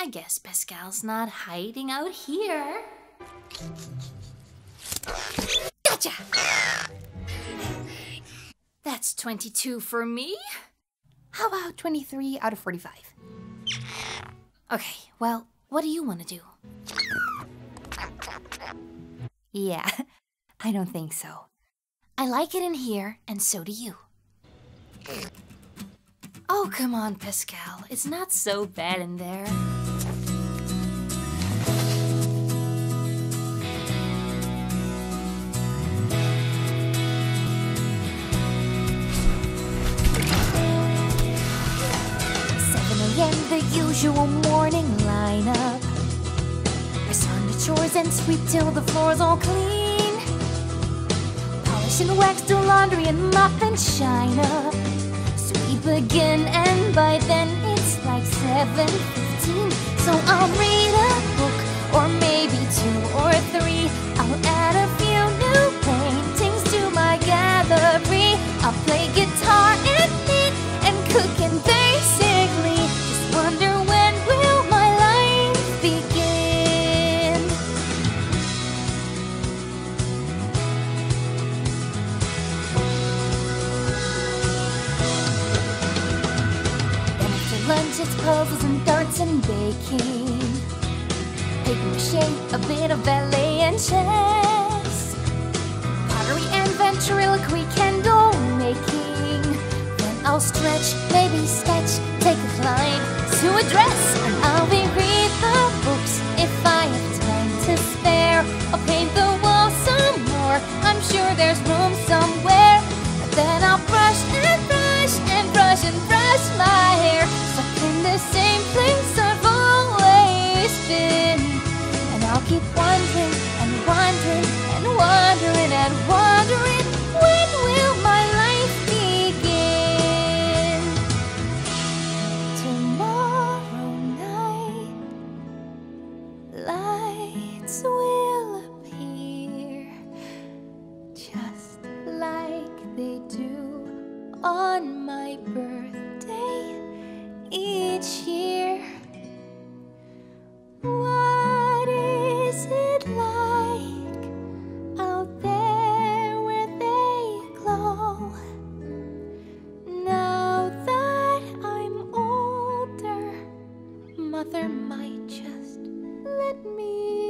I guess Pascal's not hiding out here. Gotcha! That's 22 for me. How about 23 out of 45? Okay, well, what do you want to do? Yeah, I don't think so. I like it in here, and so do you. Oh, come on, Pascal. It's not so bad in there. The usual morning lineup. Press on the chores and sweep till the floor's all clean. Polish and wax, do laundry and mop and shine up. So we begin, and by then it's like 7:15. So I'll read a book, or maybe 2 or 3. I'll add a few new paintings to my gallery. I'll play guitar and knit and cook, and basically wonder when will my life begin. Then after lunch it's puzzles and darts and baking, paper mache, a bit of ballet and chess, pottery and ventriloquy, candle making. Then I'll stretch, maybe sketch, take a climb to a dress, and I'll reread the books if I have time to spare. I'll paint the walls some more, I'm sure there's room somewhere. And then I'll brush and brush and brush and brush my hair, stuck in the same place I've always been. And I'll keep wondering and wondering and wondering and wondering, when will my life begin? Tomorrow night, lights will appear, just like they do on my birthday each year. What is it like out there where they glow? Now that I'm older, Mother might just let me